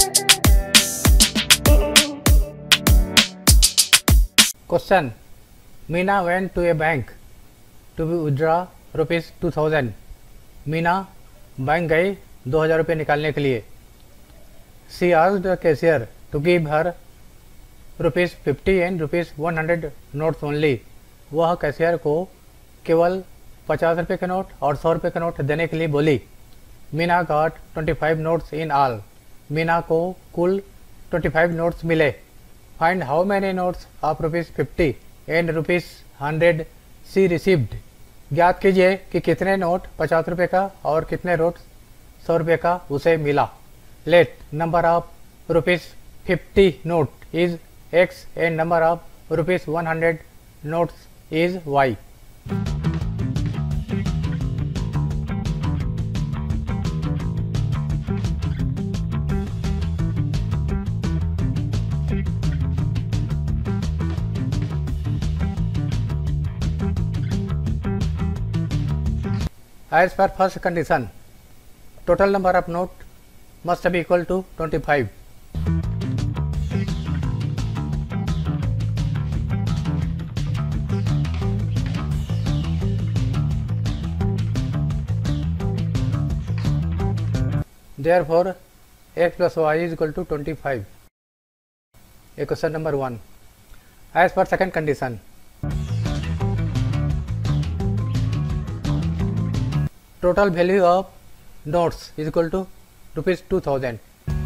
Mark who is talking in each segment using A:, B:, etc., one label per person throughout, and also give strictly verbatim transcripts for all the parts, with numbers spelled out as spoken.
A: Question: Meena went to a bank to withdraw rupees two thousand. Meena bank गई दो हज़ार रुपये निकालने के लिए. She asked the cashier to give her rupees fifty and rupees one hundred notes only. वह cashier को केवल पचास रुपये के नोट और सौ रुपये के नोट देने के लिए बोली. मीना गॉट पच्चीस नोट्स इन ऑल. मीना को कुल पच्चीस नोट्स मिले. Find how many notes of rupees fifty and rupees hundred she received. ज्ञात कीजिए कि कितने नोट पचास रुपये का और कितने नोट सौ रुपये का उसे मिला. Let number of rupees fifty note is x and number of rupees one hundred notes is y. As per first condition, total number of note must be equal to twenty-five. Therefore, x plus y is equal to twenty-five. A question number one. As per second condition, total value of notes is equal to rupees two thousand.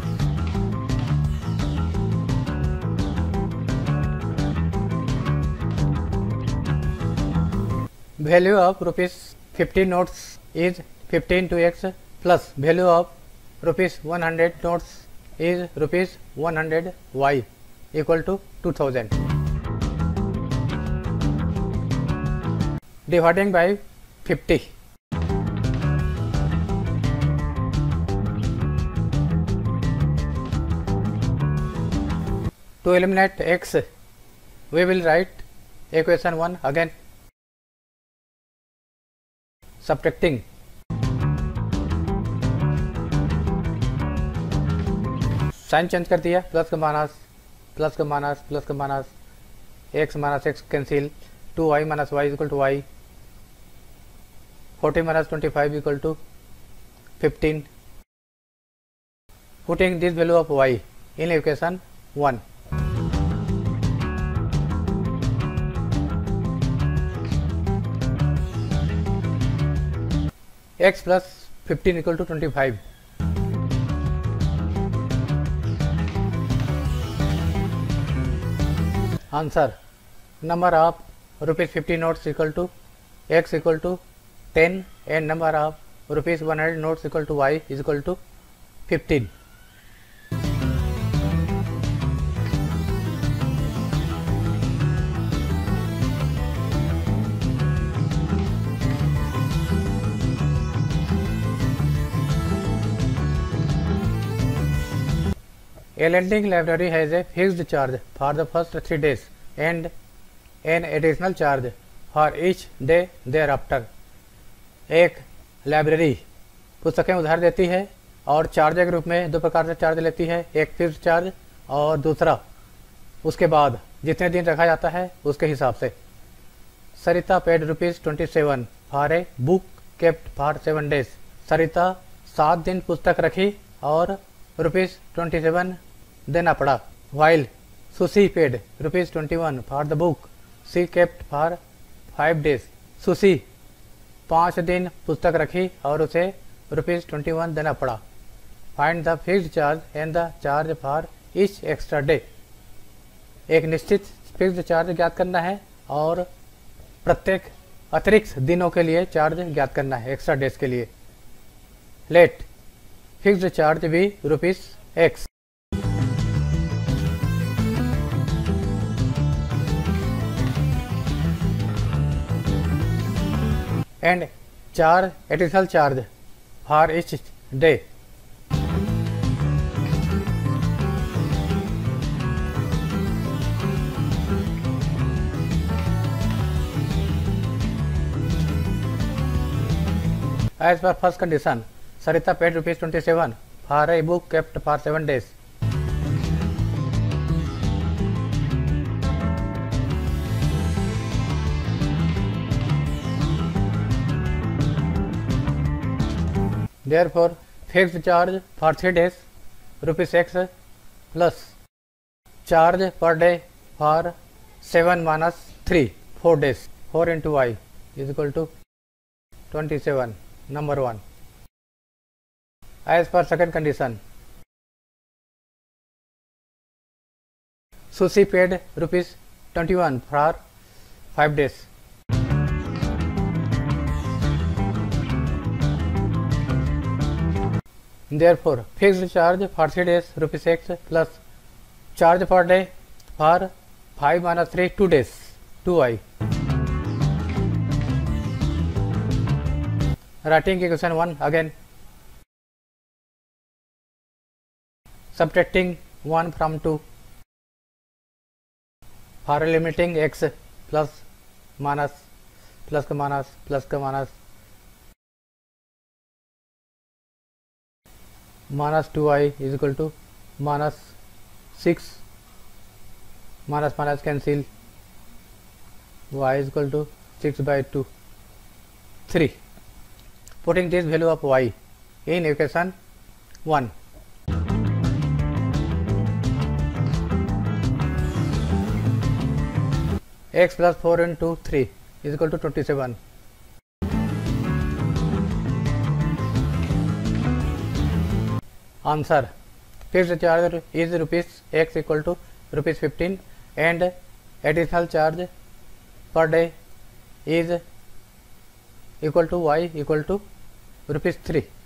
A: Value of rupees fifty notes is fifteen to x plus value of rupees one hundred notes is rupees one hundred y equal to two thousand. Dividing by fifty. To eliminate x, we will write equation one again. Subtracting. Sign change कर दिया. Plus का minus, plus का minus, plus का minus, x minus x cancel. Two y minus y equal to y. Forty minus twenty five equal to fifteen. Putting this value of y in equation one. X plus fifteen equal to twenty-five. Answer: number of rupees fifty notes equal to x equal to ten and number of rupees one hundred notes equal to y is equal to fifteen. A lending library has a fixed charge for the first three days and an additional charge for each day thereafter. एक library पुस्तकें उधार देती है और charge के रूप में दो प्रकार से चार्ज लेती है. एक फिक्स्ड चार्ज और दूसरा उसके बाद जितने दिन रखा जाता है उसके हिसाब से. Sarita paid rupees twenty seven for a book kept for seven days. Sarita सात दिन पुस्तक रखी और रुपीज़ ट्वेंटी सेवन देना पड़ा. While Susy paid rupees twenty one for the book she kept for five days. Susy पाँच दिन पुस्तक रखी और उसे रुपीज़ ट्वेंटी वन देना पड़ा. Find the fixed charge and the charge for each extra day. एक निश्चित फिक्स्ड चार्ज ज्ञात करना है और प्रत्येक अतिरिक्त दिनों के लिए चार्ज ज्ञात करना है, एक्स्ट्रा डेज के लिए. लेट फिक्स्ड चार्ज भी rupees x and charge additional charge for each day. As per first condition, Sarita paid rupees twenty-seven for a book kept for seven days. Therefore, fixed charge for three days rupees x plus charge per day for seven minus three four days. four into y is equal to twenty-seven. Number one. As per second condition, Sushi paid rupees twenty-one for five days. Therefore, fixed charge for three days rupees x plus charge per day for five minus three two days two y. Writing equation one again. Subtracting one from two. For limiting x plus minus plus का minus plus का minus minus two y is equal to minus six, minus minus cancel, y is equal to six by two, three. Putting this value of y in equation one. X plus four into three is equal to twenty-seven. Answer. Fixed charge is rupees x equal to rupees fifteen and additional charge per day is equal to y equal to rupees three.